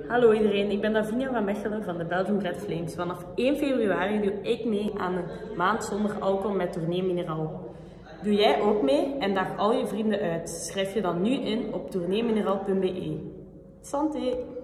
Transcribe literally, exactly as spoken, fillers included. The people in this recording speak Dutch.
Hallo iedereen, ik ben Davinia van Mechelen van de Belgium Red Flames. Vanaf één februari doe ik mee aan een maand zonder alcohol met Tournee Mineraal. Doe jij ook mee en daag al je vrienden uit. Schrijf je dan nu in op tournee mineraal punt be. Santé!